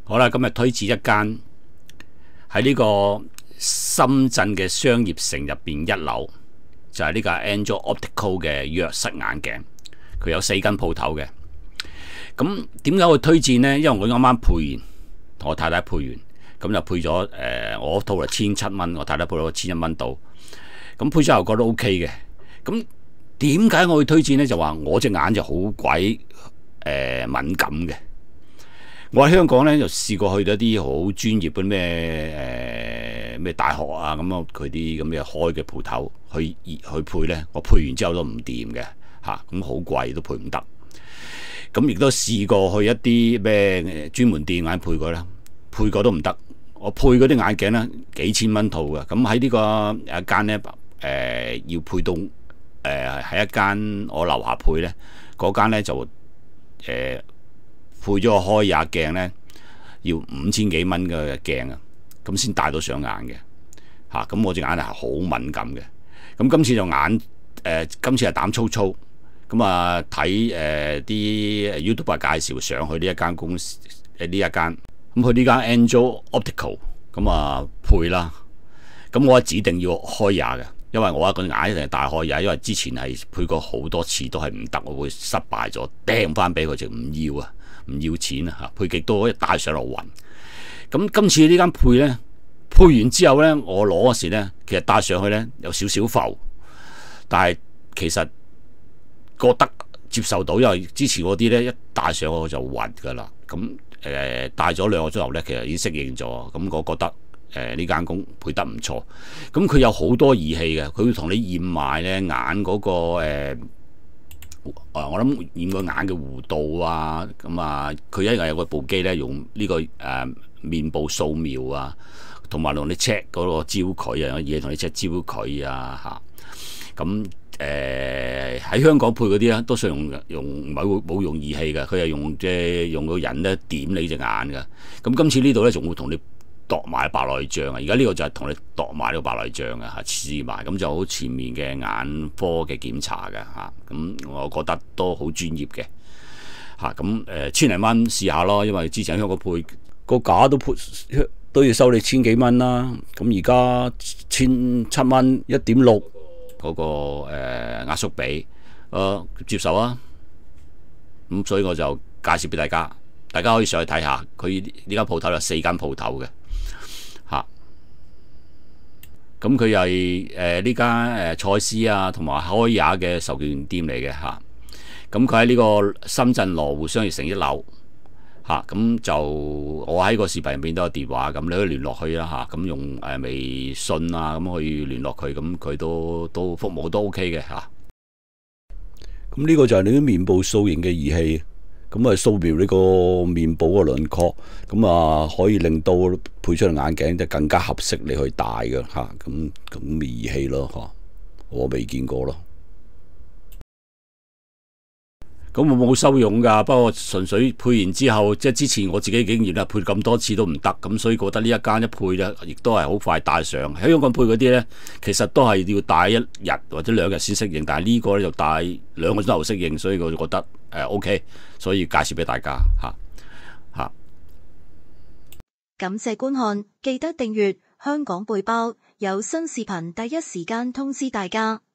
好啦，今日推薦一間喺呢個深圳嘅商業城入邊1樓，就係呢個 Angel Optical 嘅約瑟眼鏡，佢有4間鋪頭嘅。咁點解會推薦呢？因為我啱啱配完，同我太太配完，咁就配咗我套係1700蚊，我太太配咗1100蚊到。咁配咗後覺得 OK 嘅。咁點解我會推薦呢？就話我隻眼就好鬼敏感嘅。我喺香港咧就試過去到一啲好專業嘅咩大學啊，咁啊佢啲咁嘅開嘅鋪頭去配咧，我配完之後都唔掂嘅嚇，咁好貴都配唔得。咁亦都試過去一啲咩專門店眼配過啦，配過都唔得。我配嗰啲眼鏡咧幾千蚊套嘅，咁喺呢個一間咧要配到喺一間我樓下配咧，嗰間咧就配咗個開眼鏡咧，要5000幾蚊嘅鏡啊，咁先戴到上眼嘅嚇。咁我隻眼係好敏感嘅。咁今次就今次係膽粗粗，咁啊睇啲 YouTuber 介紹上去呢一間公司呢一間，咁佢呢間 Angel Optical 咁啊配啦。咁我指定要開眼嘅，因為我個眼一定係大開眼，因為之前係配過好多次都係唔得，我會失敗咗，掟翻俾佢就唔要啊。唔要錢啊！配極都可以戴上落暈。咁今次呢間配咧，配完之後咧，我攞嗰時咧，其實戴上去咧有少少浮，但係其實覺得接受到，因為之前嗰啲咧一戴上我就暈噶啦。咁戴咗2個鐘頭咧，其實已經適應咗。咁我覺得呢間工配得唔錯。咁佢有好多儀器嘅，佢會同你驗埋咧眼嗰個我諗驗個眼嘅弧度啊，咁啊，佢一定有個部機咧，用呢個面部掃描啊，同埋同你 check 嗰個焦距啊，有嘢同你 check 焦距啊嚇。咁喺香港配嗰啲咧，都係冇用儀器嘅，佢係用個人咧點你隻眼嘅。咁今次呢度咧仲會同你度埋白內障啊！而家呢個就係同你度埋呢個白內障啊，試埋咁就好全面嘅眼科嘅檢查嘅嚇。咁我覺得都好專業嘅嚇。咁千零蚊試下咯，因為之前香港配個架都要收你1000幾蚊啦。咁而家1700蚊1.6嗰個壓縮比，接受啊。咁所以我就介紹俾大家，大家可以上去睇下。佢呢間鋪頭有4間鋪頭嘅。咁佢係呢間蔡司啊，同埋開也嘅授權店嚟嘅嚇。咁佢喺呢個深圳羅湖商業城1樓嚇。咁就我喺個視頻入邊都有電話，咁你可以聯絡佢啦嚇。咁用微信啊咁去聯絡佢，咁佢都服務都 OK 嘅嚇。咁呢個就係你啲面部掃形嘅儀器。咁啊掃描呢個面部個輪廓，咁啊可以令到配出嚟眼鏡就更加合適你去戴嘅嚇。咁儀器咯嚇，我未見過咯。咁我冇收佣㗎，不過純粹配完之後，即係之前我自己經驗啦，配咁多次都唔得，咁所以覺得呢一間一配咧，亦都係好快戴上。喺香港配嗰啲咧，其實都係要戴1日或者2日先適應，但係呢個咧就戴2個鐘頭適應，所以我就覺得OK， 所以介紹俾大家嚇。 感謝觀看，記得訂閱香港背包，有新視頻第一時間通知大家。